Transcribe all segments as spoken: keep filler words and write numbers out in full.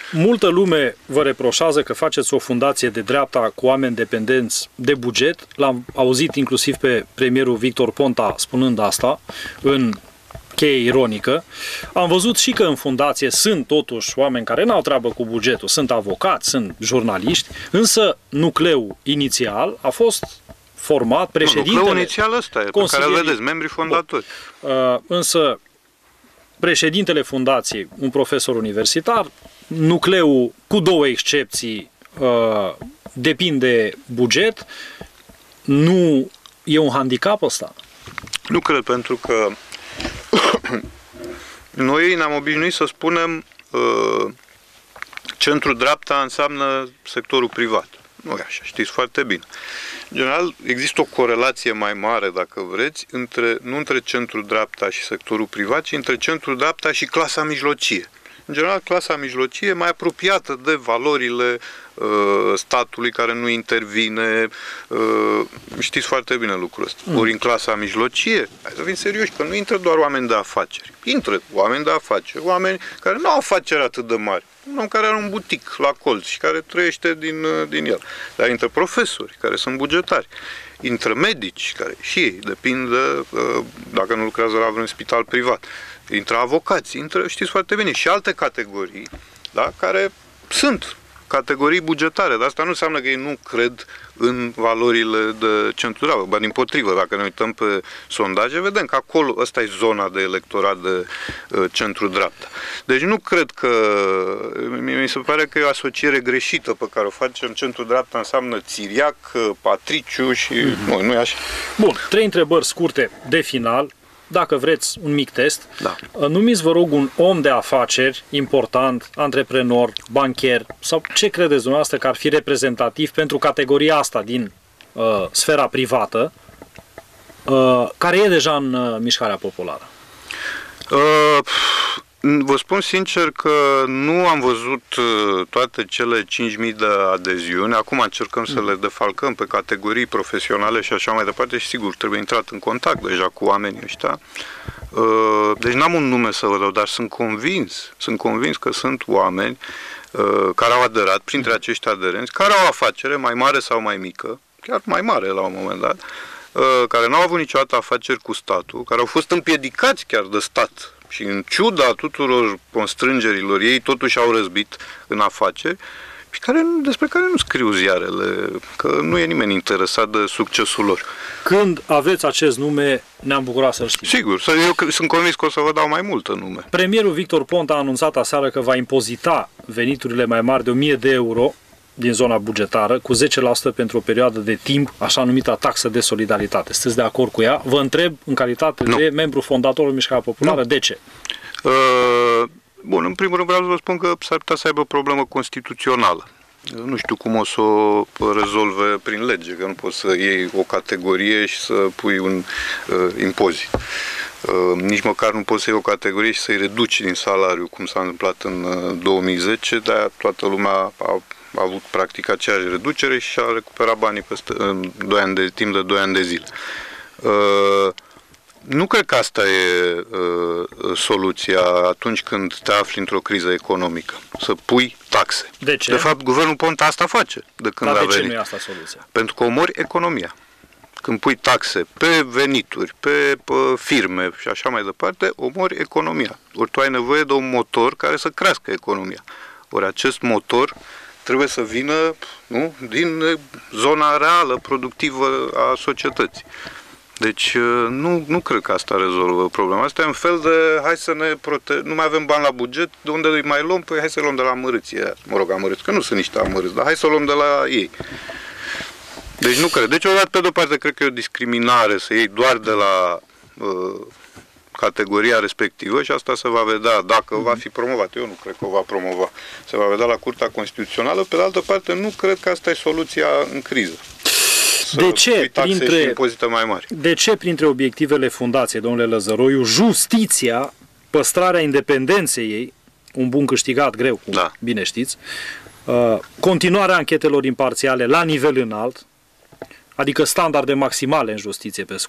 multă lume vă reproșează că faceți o fundație de dreapta cu oameni dependenți de buget. L-am auzit inclusiv pe premierul Victor Ponta spunând asta în cheie ironică. Am văzut și că în fundație sunt totuși oameni care n-au treabă cu bugetul, sunt avocați, sunt jurnaliști, însă nucleul inițial a fost format președintele... Nucleul inițial ăsta e, pe care îl vedeți, membrii fondatori. Uh, însă președintele fundației, un profesor universitar, nucleul, cu două excepții, uh, depinde buget, nu e un handicap ăsta? Nu cred, pentru că noi ne-am obișnuit să spunem uh, centru-dreapta înseamnă sectorul privat. Nu e așa, știți foarte bine. În general, există o corelație mai mare, dacă vreți, între, nu între centru-dreapta și sectorul privat, ci între centru-dreapta și clasa mijlocie. În general, clasa mijlocie e mai apropiată de valorile uh, statului care nu intervine. Uh, știți foarte bine lucrul ăsta. Mm. Ori în clasa mijlocie, hai să fim serioși, că nu intră doar oameni de afaceri. Intră oameni de afaceri, oameni care nu au afaceri atât de mari. Un om care are un butic la colț și care trăiește din, din el. Dar intră profesori care sunt bugetari. Intră medici care și ei depind de, dacă nu lucrează la vreun spital privat. Intră avocați, intră, știți foarte bine, și alte categorii, da, care sunt categorii bugetare, dar asta nu înseamnă că ei nu cred în valorile de centru-dreapta, ba dimpotrivă, dacă ne uităm pe sondaje, vedem că acolo, ăsta e zona de electorat de uh, centru-dreapta. Deci nu cred că, mi se pare că e o asociere greșită pe care o facem, centru-dreapta înseamnă țiriac, patriciu și mm-hmm. nu, nu e așa. Bun, trei întrebări scurte de final. Dacă vreți un mic test, da. Numiți, vă rog, un om de afaceri important, antreprenor, bancher, sau ce credeți dumneavoastră că ar fi reprezentativ pentru categoria asta din uh, sfera privată, uh, care e deja în uh, mișcarea populară? Uh, vă spun sincer că nu am văzut uh, toate cele cinci mii de adeziuni. Acum încercăm mm. să le defalcăm pe categorii profesionale și așa mai departe și sigur trebuie intrat în contact deja cu oamenii ăștia. Uh, deci n-am un nume să vă dau, dar sunt convins, sunt convins că sunt oameni uh, care au aderat, printre acești aderenți, care au afacere mai mare sau mai mică, chiar mai mare la un moment dat, uh, care n-au avut niciodată afaceri cu statul, care au fost împiedicați chiar de stat și în ciuda tuturor constrângerilor ei totuși au răzbit în afaceri și care, despre care nu scriu ziarele, că nu e nimeni interesat de succesul lor. Când aveți acest nume, ne-am bucurat să-l știm. Sigur, eu sunt convins că o să vă dau mai multe nume. Premierul Victor Ponta a anunțat aseară că va impozita veniturile mai mari de o mie de euro din zona bugetară, cu zece la sută pentru o perioadă de timp, așa numită taxă de solidaritate. Sunteți de acord cu ea? Vă întreb, în calitate nu. de membru fondatorul Mișcarea Populară, nu. de ce? Uh, bun, în primul rând vreau să vă spun că s-ar putea să aibă o problemă constituțională. Nu știu cum o să o rezolve prin lege, că nu poți să iei o categorie și să pui un uh, impozit. Uh, nici măcar nu poți să iei o categorie și să-i reduci din salariu, cum s-a întâmplat în uh, două mii zece, dar toată lumea a a avut practic aceeași reducere și a recuperat banii peste în doi ani de, timp de doi ani de zile. Uh, nu cred că asta e uh, soluția atunci când te afli într-o criză economică. Să pui taxe. De ce? De fapt, guvernul Ponta asta face de când Dar a de venit. ce nu e asta soluția? Pentru că omori economia. Când pui taxe pe venituri, pe, pe firme și așa mai departe, omori economia. Ori tu ai nevoie de un motor care să crească economia. Ori acest motor trebuie să vină, nu, din zona reală, productivă a societății. Deci nu, nu cred că asta rezolvă problema. Asta e un fel de, hai să ne prote... nu mai avem bani la buget, de unde îi mai luăm? Păi hai să luăm de la amărâții. Mă rog, amărâți, că nu sunt niște amărâți, dar hai să luăm de la ei. Deci nu cred. Deci, odată, pe de-o parte, cred că e o discriminare să iei doar de la uh, categoria respectivă și asta se va vedea dacă mm-hmm. va fi promovat. Eu nu cred că o va promova. Se va vedea la Curtea Constituțională. Pe de altă parte, nu cred că asta e soluția în criză. De ce, printre, mai mari. de ce printre obiectivele fundației, domnule Lăzăroiu, justiția, păstrarea independenței ei, un bun câștigat greu, cum da. bine știți, uh, continuarea anchetelor imparțiale la nivel înalt, adică standarde maximale în justiție pe scurt,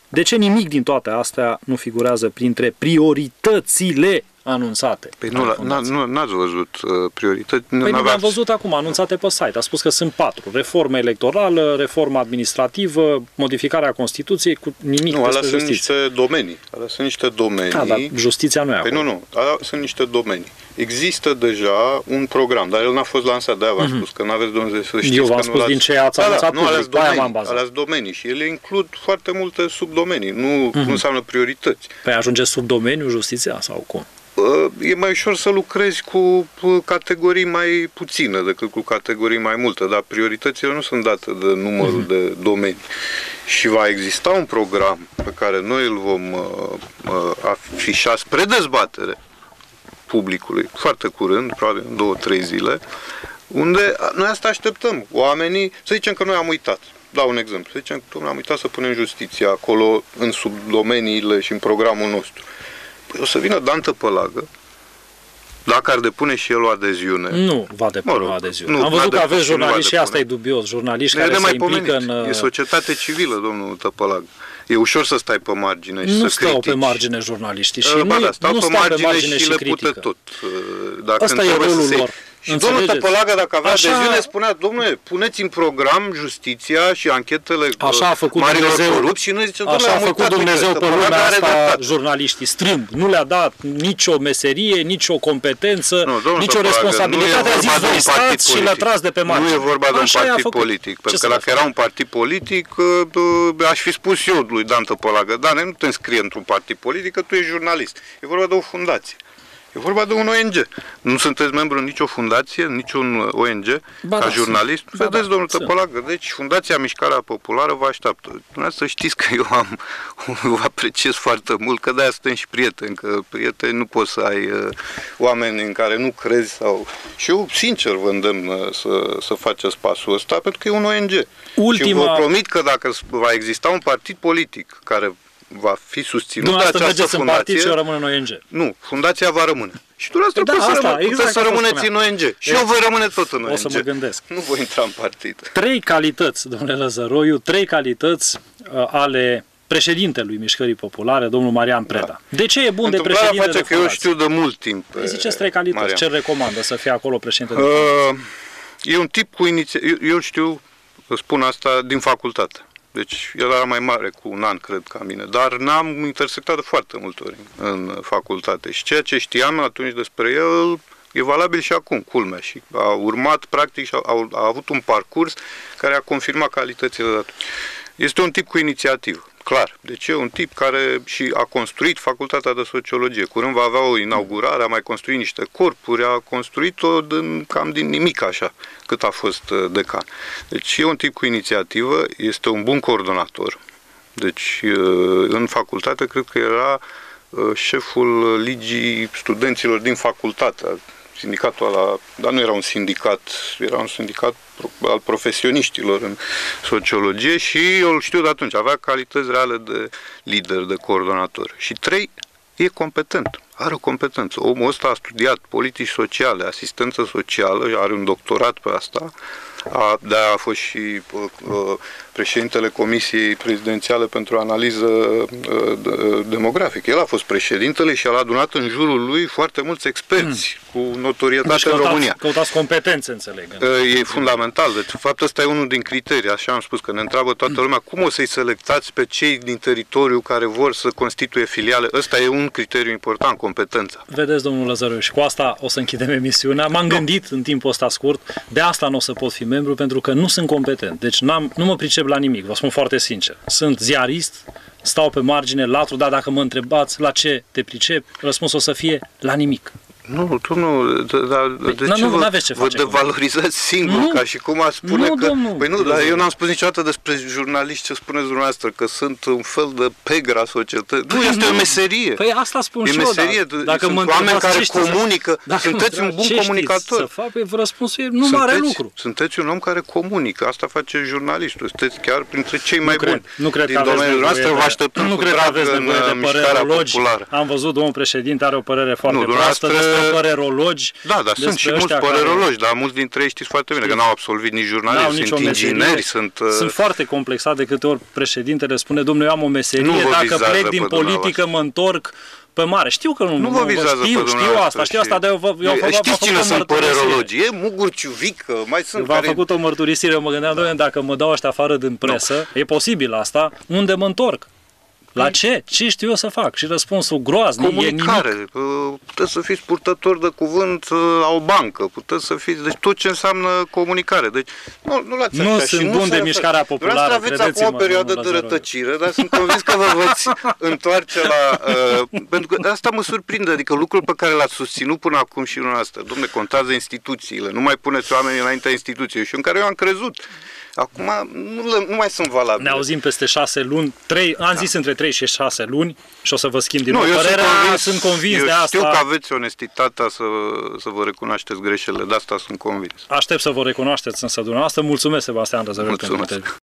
De ce nimic din toate astea nu figurează printre prioritățile anunțate? Păi nu, nu, n-ați văzut uh, priorități? Păi nu le-am văzut acum, anunțate pe site. A spus că sunt patru. Reforma electorală, reforma administrativă, modificarea Constituției, cu nimic nu, despre alea sunt justiție. niște domenii. Alea sunt niște domenii. Da, dar justiția nu e Păi acolo. nu, nu, alea sunt niște domenii. Există deja un program, dar el n-a fost lansat, de-aia v-am mm-hmm. spus că n-aveți de unde să știți. Eu v-am că spus nu din ce ați anunțat da, da, public, pe aia m-am bazat. Alea domenii și ele includ foarte multe subdomenii, nu, mm-hmm. nu înseamnă priorități. Păi ajunge sub domeniu justiția sau cum? E mai ușor să lucrezi cu categorii mai puține decât cu categorii mai multe, dar prioritățile nu sunt date de numărul mm-hmm. de domenii. Și va exista un program pe care noi îl vom uh, afișa spre dezbatere publicului foarte curând, probabil în două, trei zile, unde noi asta așteptăm. Oamenii, să zicem că noi am uitat. Dau un exemplu. Să zicem că noi am uitat să punem justiția acolo în subdomeniile și în programul nostru. Păi o să vină Dan Tăpălagă, dacă ar depune și el o adeziune. Nu va depune mă rog, o adeziune. Nu, am văzut că aveți jurnaliști și asta e dubios. Jurnaliști care se implică în... E societate civilă, domnul Tăpălagă. E ușor să stai pe margine și nu să stau critici. pe margine jurnaliștii și ba nu, da, stau nu pe stau margine, pe margine și, și le critică. pute tot. Dacă asta e rolul se... lor. Și domnul Tăpălagă, dacă avea așa... adeziune, spunea, domnule, puneți în program justiția și anchetele așa a făcut marilor Dumnezeu, corupți și noi zicem, așa a făcut Dumnezeu pe lumea asta jurnaliștii strâmb. Nu le-a dat nicio meserie, nicio competență, nu, nicio responsabilitate. A zis voi stați și le-a tras de pe margine. Nu e vorba de un partid politic. Pentru că dacă era un partid politic, aș fi spus eu lui Dan Tăpălagă, Dane, nu te înscrie într-un partid politic, că tu ești jurnalist. E vorba de o fundație. E vorba de un O N G. Nu sunteți membru în nicio fundație, în niciun O N G, ba ca da, jurnalist. Ba vedeți, da, domnul Tăpălagă, deci Fundația Mișcarea Populară vă așteaptă. Dumneavoastră să știți că eu am, vă apreciez foarte mult, că de-aia suntem și prieteni, că prieteni nu poți să ai uh, oameni în care nu crezi. Sau... Și eu, sincer, vă îndemn uh, să, să faceți pasul ăsta, pentru că e un O N G. Ultima... Și vă promit că dacă va exista un partid politic care va fi susținut de această fundație. În partid și eu rămân în O N G. Nu, fundația va rămâne. Și dumneavoastră da, puteți, asta, să, rămâne, exact puteți să rămâneți în O N G. Și eu voi rămâne tot în O N G. O să mă gândesc. Nu voi intra în partid. Trei calități, domnule Lăzăroiu, trei calități uh, ale președintelui Mișcării Populare, domnul Marian Preda. Da. De ce e bun de președinte face de că eu știu de mult timp. Îi ziceți trei calități. Marian. Ce recomandă să fie acolo președinte de uh, E un tip cu inițiativă. Eu, eu știu, spun asta din facultate. Deci el era mai mare cu un an, cred, ca mine, dar n-am intersectat de foarte multe ori în facultate și ceea ce știam atunci despre el e valabil și acum, culmea, și a urmat practic și a, a, a avut un parcurs care a confirmat calitățile de atunci. Este un tip cu inițiativă, clar. Deci e un tip care și a construit facultatea de sociologie. Curând va avea o inaugurare, a mai construit niște corpuri, a construit-o din, cam din nimic așa, cât a fost decan. Deci e un tip cu inițiativă, este un bun coordonator. Deci în facultate cred că era șeful ligii studenților din facultate, sindicatul ăla, dar nu era un sindicat, era un sindicat al profesioniștilor în sociologie și eu îl știu de atunci, avea calități reale de lider, de coordonator. Și trei, e competent, are o competență. Omul ăsta a studiat politici sociale, asistență socială, are un doctorat pe asta, a, de-aia a fost și uh, președintele Comisiei Prezidențiale pentru Analiză uh, Demografică. El a fost președintele și a adunat în jurul lui foarte mulți experți mm. cu notorietate deci, în căutați, România. Căutați competențe, înțeleg. Uh, e fundamental. Deci, de fapt, ăsta e unul din criterii. Așa am spus, că ne întreabă toată lumea cum o să-i selectați pe cei din teritoriu care vor să constituie filiale. Ăsta e un criteriu important, competența. Vedeți, domnul Lăzăroiu, și cu asta o să închidem emisiunea. M-am no. gândit în timpul ăsta scurt, de asta nu o să pot fi membru, pentru că nu sunt competent. Deci n-am, nu mă pricep la nimic, vă spun foarte sincer. Sunt ziarist, stau pe margine, latru, dar dacă mă întrebați la ce te pricep, răspunsul o să fie la nimic. Nu, tu nu, dar de, de păi, ce nu, vă, ce vă devalorizați singur, nu, ca și cum a spune nu, că... Domnul, păi nu, dar eu n-am spus niciodată despre jurnaliști ce spuneți dumneavoastră, că sunt un fel de pegra societății. Nu, este o meserie. Păi asta spun e și meserie, eu, dar, dacă sunt mă oameni care știți, comunică, sunteți un bun comunicator. Să fac, păi răspunsul e nu sunteți, mare lucru. Sunteți un om care comunică, asta face jurnalistul, sunteți chiar printre cei mai nu buni. Cred, nu cred din că domeniul nostru, vă așteptăm nu cu cred că aveți nevoie de părere logică. Populară. Am văzut, domnul președinte are o părere foarte proastă despre despre părerologi. Da, dar sunt și mulți părerologi, dar mulți dintre ei știți foarte bine că n-au absolvit nici jurnaliști, sunt ingineri, sunt... Sunt foarte complexat de câte ori președintele spune, domnule, eu am o meserie, dacă plec din politică mă întorc pe mare. Știu că nu, nu vă vizează știu, pe știu asta, știu asta, dar eu, vă, eu v-am Știți cine sunt părerologii? E Mugur Ciuvică, mai sunt V-am care... făcut o mărturisire, mă gândeam, doamne, dacă mă dau ăștia afară din presă, no. e posibil asta, unde mă întorc? La ce? Ce știu eu să fac? Și răspunsul groaznic comunicare. e nimic. Puteți să fiți purtători de cuvânt la o bancă, puteți să fiți... Deci tot ce înseamnă comunicare. Deci nu, nu luați Nu așa. sunt și bun de se mișcarea populară, vreți aveți acum o perioadă de rătăcire, dar sunt convins că vă veți întoarce la... Uh, pentru că asta mă surprinde, adică lucrul pe care l-ați susținut până acum și în asta. Dom'le, contează instituțiile, nu mai puneți oamenii înaintea instituției și în care eu am crezut. Acum nu, le, nu mai sunt valabile. Ne auzim peste șase luni, trei, am zis da. între trei și șase luni și o să vă schimb din nou părerea. Sunt convins, sunt convins eu de asta. știu că aveți onestitatea să, să vă recunoașteți greșelile, de asta sunt convins. Aștept să vă recunoașteți însă dumneavoastră. Mulțumesc, Sebastian Răzărescu. Mulțumesc.